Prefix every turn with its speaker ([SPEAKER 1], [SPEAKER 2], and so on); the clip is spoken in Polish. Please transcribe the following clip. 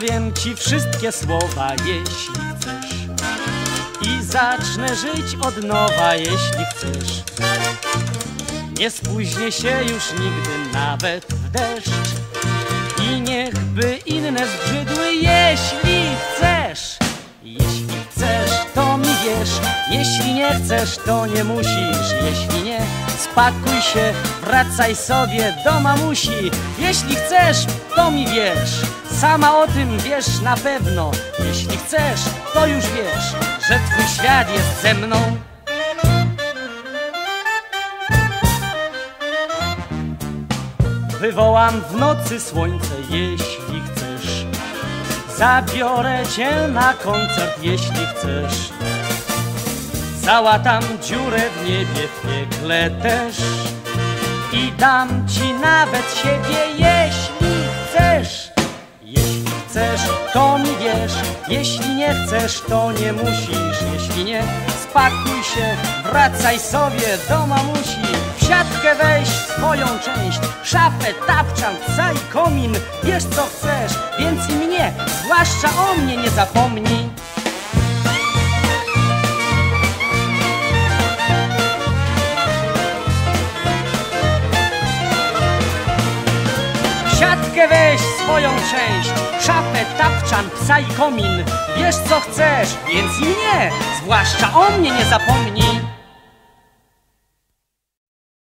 [SPEAKER 1] powiem ci wszystkie słowa, jeśli chcesz. I zacznę żyć od nowa, jeśli chcesz. Nie spóźnię się już nigdy nawet w deszcz. I niechby inne zbrzydły, jeśli chcesz. Jeśli chcesz, to mi wierz. Jeśli nie chcesz, to nie musisz. Jeśli nie, spakuj się, wracaj sobie do mamusi. Jeśli chcesz, to mi wierz. Sama o tym wiesz na pewno. Jeśli chcesz, to już wiesz, że twój świat jest ze mną. Wywołam w nocy słońce, jeśli chcesz. Zabiorę cię na koncert, jeśli chcesz. Załatam dziurę w niebie, w piekle też. I dam ci nawet siebie, jeśli chcesz. Jeśli chcesz, to mi wierz. Jeśli nie chcesz, to nie musisz. Jeśli nie, spakuj się, wracaj sobie do mamusi. W siatkę weź swoją część, szafę, tapczan, psa i komin. Wiesz co chcesz, więc i mnie, zwłaszcza o mnie nie zapomnij. W siatkę weź swoją część, szafę, tapczan, psa i komin. Wiesz co chcesz, więc i mnie, zwłaszcza o mnie nie zapomnij.